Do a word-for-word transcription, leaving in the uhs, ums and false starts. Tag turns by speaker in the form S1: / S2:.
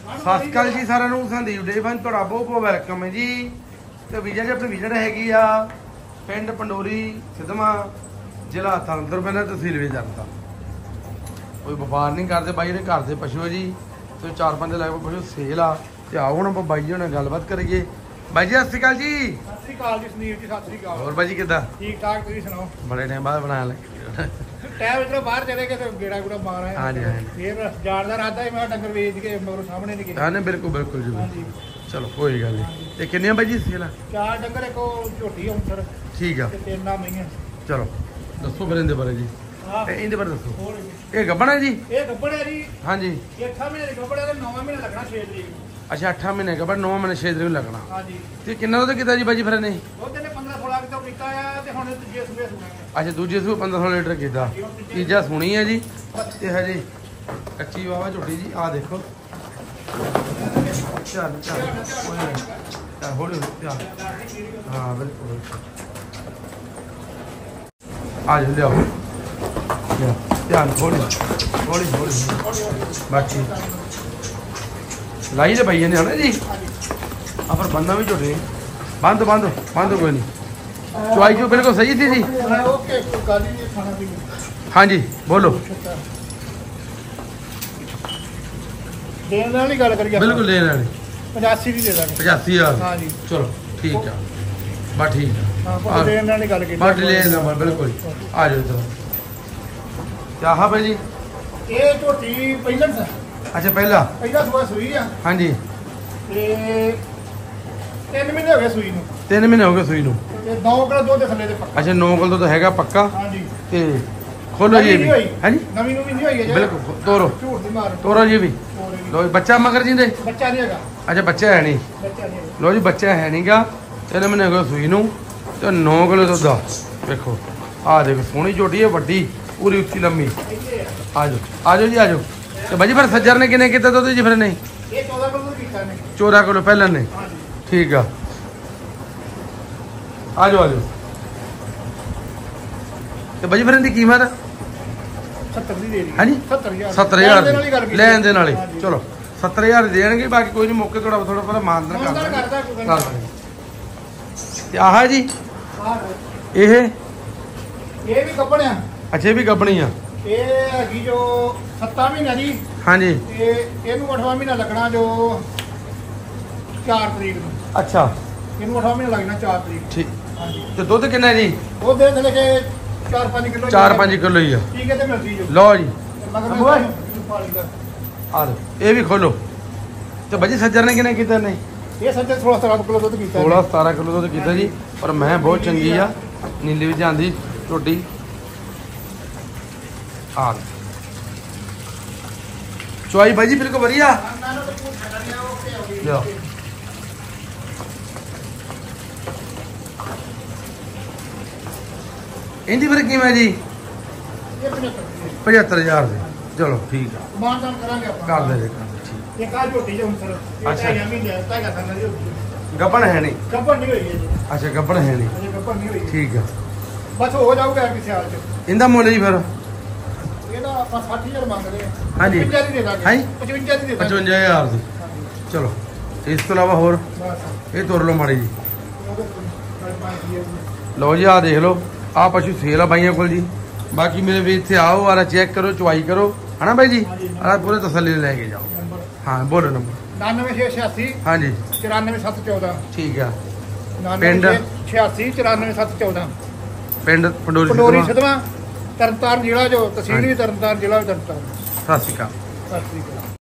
S1: ਸਤਿ ਸ਼੍ਰੀ ਅਕਾਲ ਜੀ ਸਾਰਿਆਂ ਨੂੰ। ਸੰਦੀਪ ਡੇ ਫਨ ਤੁਹਾਡਾ ਬਹੁਤ ਬਹੁਤ ਵੈਲਕਮ ਹੈ ਜੀ। ਤੇ ਵੀਜ਼ਾ ਜੀ ਆਪਣੀ ਵਿਜ਼ਿਟ ਹੈਗੀ ਆ ਪਿੰਡ ਪੰਡੋਰੀ ਸਿੱਧਵਾਂ, ਜ਼ਿਲ੍ਹਾ ਤਰਨਤਾਰਨ ਪੈਂਦਾ, ਤਹਿਸੀਲ ਵੀ ਤਰਨਤਾਰਨ। ਕੋਈ ਵਪਾਰ ਨਹੀਂ ਕਰਦੇ ਬਾਈ ਨੇ, ਘਰ ਦੇ ਪਸ਼ੂ ਹੈ ਜੀ। ਤੇ ਚਾਰ ਪੰਜ ਲੱਖ ਪਸ਼ੂ ਸੇਲ ਆ। ਤੇ ਆਓ ਹੁਣ ਆਪਾਂ ਬਾਈ ਜੀ ਨਾਲ ਗੱਲਬਾਤ ਕਰੀਏ। ਬਾਈ ਜੀ ਸਤਿ ਸ਼੍ਰੀ ਅਕਾਲ ਜੀ।
S2: ਸਤਿ ਸ਼੍ਰੀ ਅਕਾਲ ਜੀ ਸੰਦੀਪ ਜੀ, ਸਤਿ ਸ਼੍ਰੀ ਅਕਾਲ।
S1: ਹੋਰ ਬਾਈ ਜੀ ਕਿੱਦਾਂ?
S2: ਠੀਕ ਠਾਕ, ਤੁਸੀਂ ਸੁਣਾਓ?
S1: ਬੜੇ ਟਾਈਮ ਬਾਅਦ ਬਣਾਇਆ ਲੱਗੇ
S2: ਟਾਈਮ ਇਧਰੋਂ ਬਾਹਰ ਚਲੇ ਗਏ ਤੇ ਗੇੜਾ ਗੁੜਾ ਮਾਰ ਆਏ।
S1: ਹਾਂਜੀ ਹਾਂਜੀ
S2: ਫੇਰ ਜਾਣ ਦਾ ਇਰਾਦਾ ਹੀ ਮੈਂ ਡੰਗਰ ਵੇਚ ਕੇ ਮਗਰੋਂ ਸਾਹਮਣੇ ਨਹੀਂ ਗਿਆ।
S1: ਹਾਂ ਨਹੀਂ ਬਿਲਕੁਲ ਬਿਲਕੁਲ ਜੀ।
S2: ਹਾਂਜੀ
S1: ਚਲੋ ਕੋਈ ਗੱਲ ਨਹੀਂ। ਤੇ ਕਿੰਨੀਆਂ ਬਾਈ ਜੀ ਸੇਲ ਆ?
S2: ਚਾਰ ਡੰਗਰ, ਇੱਕ ਉਹ ਝੋਟੀ ਹੁਣ ਸਰ
S1: ਠੀਕ ਆ।
S2: ਤੇ ਤਿੰਨ ਨਾ ਮਈਆਂ।
S1: ਚਲੋ ਦੱਸੋ ਫਿਰ ਇਹਦੇ ਬਾਰੇ ਜੀ।
S2: ਹਾਂ
S1: ਤੇ ਇਹਦੇ ਬਾਰੇ ਦੱਸੋ।
S2: ਹੋਰ
S1: ਇਹ ਗੱਬਣ ਹੈ ਜੀ?
S2: ਇਹ ਗੱਬੜ ਹੈ ਜੀ।
S1: ਹਾਂਜੀ
S2: ਇਹ ਅੱਠਾਂ ਮਹੀਨੇ ਦੇ ਗੱਬੜ ਹੈ ਤੇ ਨੌਵਾਂ ਮਹੀਨਾ ਲੱਗਣਾ ਛੇ ਤਰੀਕ ਨੂੰ।
S1: ਅੱਛਾ ਅੱਠਾਂ ਮਹੀਨੇ ਗੱਬਣ, ਨੌਂ ਮਹੀਨੇ ਛੇ ਤਰੀਕ ਨੂੰ ਲੱਗਣਾ।
S2: ਹਾਂਜੀ
S1: ਤੇ ਕਿੰਨਾ ਦੁੱਧ ਕੀਤਾ ਜੀ ਬਾਈ ਜੀ ਫਿਰ ਨਹੀਂ?
S2: ਦੁੱਧ ਨੇ ਪੰਦਰਾਂ ਸੋਲਾਂ ਕਿਲੋ ਕੀਤਾ ਆ ਤੇ ਹੁਣ ਤੀਜੇ ਸੂਏ ਸੁਣਾਂਗੇ।
S1: ਅੱਛਾ ਦੂਜੇ ਸੂ ਪੰਦਰਾਂ ਸੌ ਲੀਟਰ ਕੀਤਾ, ਤੀਜਾ ਸੁਣੀ ਹੈ ਜੀ। ਤੇ ਹਜੇ ਕੱਚੀ ਵਾਵਾ ਝੋਟੀ ਜੀ, ਆ ਦੇਖੋ। ਚੱਲ ਚੱਲ ਕੋਈ ਨਹੀਂ, ਚੱਲ ਹੌਲੀ ਹੌਲੀ ਧਿਆਨ। ਹਾਂ ਬਿਲਕੁਲ ਆ ਜਾ ਲਿਆਓ ਲਿਆ ਧਿਆਨ, ਹੌਲੀ ਹੌਲੀ ਹੌਲੀ ਬਾਕੀ ਲਾਈ ਦੇ ਭਾਈਏ ਨੇ ਹਨਾ ਜੀ। ਆ ਪਰ ਬੰਦਾ ਵੀ ਝੋਟੇ ਬੰਦ ਬੰਦ ਬੰਦ ਕੋਈ ਨਹੀਂ। ਚੁਆਈ ਜੋ ਬਿਲਕੁਲ ਸਹੀ ਸੀ ਜੀ।
S2: ਓਕੇ ਕੋਈ ਗੱਲ ਹੀ ਨਹੀਂ, ਖਾਣਾ ਪੀਣਾ।
S1: ਹਾਂਜੀ ਬੋਲੋ।
S2: ਦੇਣ ਨਾਲ ਹੀ ਗੱਲ ਕਰੀਏ।
S1: ਬਿਲਕੁਲ ਲੈ ਲੈਣੇ
S2: ਪਚਾਸੀ ਦੀ ਦੇ ਦਾਂਗੇ।
S1: ਪਚਾਸੀ ਹਜ਼ਾਰ
S2: ਹਾਂਜੀ
S1: ਚਲੋ ਠੀਕ ਆ ਬਸ ਠੀਕ ਆ।
S2: ਹਾਂ ਪਰ ਦੇਣ ਨਾਲ ਹੀ ਗੱਲ ਕੀਤੀ।
S1: ਬਸ ਲੈ ਲੈਣਾ ਬਿਲਕੁਲ। ਆ ਜਾਓ ਚਲੋ। ਕਿਆ ਹਾਂ ਭਾਈ ਜੀ?
S2: ਇਹ ਝੋਟੀ ਪਹਿਲਾਂ ਸਾ
S1: ਅੱਛਾ ਪਹਿਲਾ
S2: ਪਹਿਲਾਂ ਸੂਆ ਸੂਈ ਆ
S1: ਹਾਂਜੀ।
S2: ਤੇ ਤਿੰਨ ਮਹੀਨੇ ਹੋ ਗਏ ਸੂਈ ਨੂੰ
S1: ਤਿੰਨ ਮਹੀਨੇ ਹੋ ਗਏ ਸੂਈ ਨੂੰ।
S2: ਤੇ ਨੌ ਕਿਲੋ ਦੁੱਧ ਥੱਲੇ ਦੇ ਪੱਕਾ।
S1: ਅੱਛਾ ਨੌ ਕਿਲੋ ਤਾਂ ਹੈਗਾ ਪੱਕਾ।
S2: ਹਾਂਜੀ
S1: ਤੇ ਖੋਲੋ ਜੀ ਇਹ ਵੀ। ਹਾਂਜੀ
S2: ਨਵੀਂ ਨੂੰ ਵੀ ਨਹੀਂ ਹੋਈ ਹੈ ਜੀ।
S1: ਬਿਲਕੁਲ ਤੋਰੋ
S2: ਝੂਠ ਦੀ ਮਾਰ
S1: ਤੋਰੋ ਜੀ ਵੀ। ਲੋ ਜੀ ਬੱਚਾ ਮਗਰ ਜੀ ਦੇ।
S2: ਬੱਚਾ ਨਹੀਂ ਹੈਗਾ।
S1: ਅੱਛਾ ਬੱਚਾ ਹੈ ਨਹੀਂ।
S2: ਬੱਚਾ ਨਹੀਂ ਹੈਗਾ।
S1: ਲੋ ਜੀ ਬੱਚਾ ਹੈ ਨਹੀਂਗਾ। ਤਿੰਨ ਮਹੀਨੇ ਹੋ ਗਏ ਸੂਈ ਨੂੰ ਤੇ ਨੌ ਕਿਲੋ ਦੁੱਧ ਆ। ਵੇਖੋ ਆ ਦੇਖੋ ਸੋਹਣੀ ਝੋਟੀ ਹੈ, ਵੱਡੀ ਪੂਰੀ ਉੱਚੀ ਲੰਮੀ। ਆ ਜਾਓ ਆ ਜਾਓ ਜੀ ਆ ਜਾਓ। ਤੇ ਬਾਜੀ ਫਿਰ ਸੱਜਰ ਨੇ ਕਿੰਨੇ ਕੀਤਾ ਦੁੱਧ ਜੀ ਫਿਰ ਨਹੀਂ?
S2: ਇਹ ਚੌਦਾਂ ਕਿਲੋ ਕੀਤਾ ਨੇ।
S1: ਚੌਦਾਂ ਕਿਲੋ ਪਹਿਲਾਂ ਨੇ।
S2: ਹਾਂਜੀ
S1: ਠੀਕ ਆ ਆ ਜਾਓ ਆ ਜਾਓ। ਤੇ ਬਾਜੀ ਫਿਰ ਇਹਦੀ ਕੀਮਤ
S2: ਸੱਤਰ ਦੀ ਦੇ ਦੀ।
S1: ਹਾਂਜੀ
S2: ਸੱਤਰ ਹਜ਼ਾਰ
S1: ਸੱਤਰ ਹਜ਼ਾਰ
S2: ਲੈਣ ਦੀ ਗੱਲ
S1: ਦੀ
S2: ਕੀਤੀ।
S1: ਲੈਣ ਦੇ ਨਾਲੇ।
S2: ਹਾਂਜੀ।
S1: ਚਲੋ ਸੱਤਰ ਹਜ਼ਾਰ ਦੀ ਦੇਣਗੇ। ਬਾਕੀ ਕੋਈ ਨਹੀਂ ਮੌਕੇ ਥੋੜਾ ਥੋੜਾ ਪਹਿਲਾਂ ਮਾਨਦਾਨ ਕਰ
S2: ਮਾਨਦਾਨ ਕਰਦਾ ਕੋਈ ਗੱਲ
S1: ਦਾਂਗੇ।
S2: ਨਹੀਂ।
S1: ਤੇ ਆਹ ਜੀ
S2: ਆਹ
S1: ਇਹ
S2: ਇਹ ਵੀ ਕੱਪੜਿਆ।
S1: ਅੱਛੇ ਵੀ ਗੱਬਣੀ ਆ।
S2: ਇਹ ਹੈਗੀ ਜੋ ਸੱਤਾਂ ਮਹੀਨਾ ਜੀ।
S1: ਹਾਂਜੀ
S2: ਤੇ ਇਹਨੂੰ ਅੱਠਵਾਂ ਮਹੀਨਾ ਲੱਗਣਾ ਜੋ ਚਾਰ ਤਰੀਕ ਨੂੰ।
S1: ਅੱਛਾ
S2: ਇਹਨੂੰ ਅੱਠਵਾਂ ਮਹੀਨਾ ਲੱਗਣਾ ਚਾਰ ਤਰੀਕ।
S1: ਠੀਕ।
S2: ਹਾਂਜੀ
S1: ਤੇ ਦੁੱਧ ਕਿੰਨਾ ਜੀ?
S2: ਉਹ ਦੇ ਥਲੇ ਕੇ ਚਾਰ ਪੰਜ ਕਿਲੋ।
S1: ਚਾਰ ਪੰਜ ਕਿਲੋ ਹੀ ਆ।
S2: ਠੀਕ ਹੈ ਤੇ ਮਿਲਦੀ ਜੋ।
S1: ਲਓ ਜੀ
S2: ਮਗਰ
S1: ਅਬੂ ਓਏ।
S2: ਪਾਲੀ ਦਾ
S1: ਆ ਲਓ ਇਹ ਵੀ ਖੋਲੋ। ਤੇ ਬਾਜੀ ਸੱਜਰ ਨੇ ਕਿੰਨਾ ਕੀਤਾ ਨਹੀਂ?
S2: ਇਹ ਸੱਜੇ ਸੋਲਾਂ ਸਤਾਰਾਂ ਕਿਲੋ ਦੁੱਧ ਕੀਤਾ।
S1: ਸੋਲਾਂ ਸਤਾਰਾਂ ਕਿਲੋ ਦੁੱਧ ਕੀਤਾ ਜੀ। ਪਰ ਮੈਂ ਬਹੁਤ ਚੰਗੀ ਆ, ਨੀਲੀ ਵੀ ਜਾਂਦੀ ਝੋਟੀ। ਆ ਲਓ ਚੁਆਈ ਬਾਜੀ ਬਿਲਕੁਲ ਵਧੀਆ। ਲਿਓ ਇਹਦੀ ਫਿਰ ਕਿਵੇਂ ਜੀ?
S2: ਇਹ ਪਝੱਤਰ
S1: ਪਝੱਤਰ ਹਜ਼ਾਰ ਦੇ। ਚਲੋ ਠੀਕ ਆ
S2: ਮਾਨਦਾਨ ਕਰਾਂਗੇ ਆਪਾਂ।
S1: ਕਰ ਦੇ ਦੇ ਕਰ ਦੇ ਠੀਕ।
S2: ਇਹ ਕਾ ਝੋਟੀ ਜੋ ਹੁਣ ਸਰ ਇਹ
S1: ਅੱਛਾ।
S2: ਢਾਈਆਂ ਮਹੀਨੇ ਤੱਕ ਆ ਕਰਨਾ ਜੀ।
S1: ਗੱਬਣ ਹੈ ਨਹੀਂ?
S2: ਗੱਪਣ ਨਹੀਂ ਹੋਈ ਹੈ ਜੀ।
S1: ਅੱਛਾ ਗੱਬਣ ਹੈ ਨਹੀਂ।
S2: ਅਜੇ ਗੱਪਣ ਨਹੀਂ ਹੋਈ।
S1: ਠੀਕ ਆ
S2: ਬਸ ਹੋ ਜਾਊਗਾ ਕਿਸੇ ਹਾਲ ਚ।
S1: ਇਹਦਾ ਮੁੱਲ ਜੀ ਫਿਰ?
S2: ਇਹਦਾ ਆਪਾਂ ਸੱਠ ਹਜ਼ਾਰ ਮੰਗਦੇ ਆ।
S1: ਹਾਂਜੀ।
S2: ਪਚਵੰਜਾ ਦੀ ਦੇ ਦਾਂਗੇ।
S1: ਹਾਂਜੀ।
S2: ਪਚਵੰਜਾ ਦੀ ਦੇ ਦਾਂਗੇ।
S1: ਪਚਵੰਜਾ ਹਜ਼ਾਰ ਦੀ।
S2: ਹਾਂਜੀ।
S1: ਚਲੋ ਇਸ ਤੋਂ ਇਲਾਵਾ ਹੋਰ
S2: ਬਸ
S1: ਇਹ ਤੁਰ ਲਓ ਮਾੜੀ ਜੀ।
S2: ਉਹਦੇ ਕੋਲ ਪੰਜ ਹਜ਼ਾਰ।
S1: ਲਓ ਜੀ ਆ ਦੇਖ ਲਓ ਆ ਪਸ਼ੂ ਸੇਲ ਆ ਬਾਈਆਂ ਕੋਲ ਜੀ। ਬਾਕੀ ਮੇਰੇ ਵੀ ਇੱਥੇ ਆਓ ਆਰਾ ਚੈੱਕ ਕਰੋ, ਚੁਆਈ ਕਰੋ, ਹਨਾ ਬਾਈ ਜੀ। ਆ ਪੂਰੇ ਤਸੱਲੀ ਨਾਲ ਲੈ ਕੇ ਜਾਓ।
S2: ਨੰਬਰ
S1: ਹਾਂ ਬੋਲੋ ਨੰਬਰ।
S2: ਨਾਨਵੇਂ ਛੇ ਛਿਆਸੀ
S1: ਹਾਂਜੀ
S2: ਚੁਰਾਨਵੇਂ ਸੱਤ ਚੌਦਾਂ।
S1: ਠੀਕ ਆ।
S2: ਪਿੰਡ ਛਿਆਸੀ ਚੁਰਾਨਵੇਂ ਸੱਤ ਚੌਦਾਂ।
S1: ਪਿੰਡ ਪੰਡੋਰੀ
S2: ਪੰਡੋਰੀ
S1: ਸਿੱਧਵਾਂ।
S2: ਸਿੱਧਵਾਂ ਤਰਨਤਾਰਨ ਜ਼ਿਲ੍ਹਾ ਜੋ ਤਹਿਸੀਲ ਵੀ ਤਰਨਤਾਰਨ ਜ਼ਿਲ੍ਹਾ ਵੀ ਤਰਨਤਾਰਨ।
S1: ਸਤਿ ਸ਼੍ਰੀ ਅਕਾਲ।
S2: ਸਤਿ ਸ਼੍ਰੀ ਅਕਾਲ।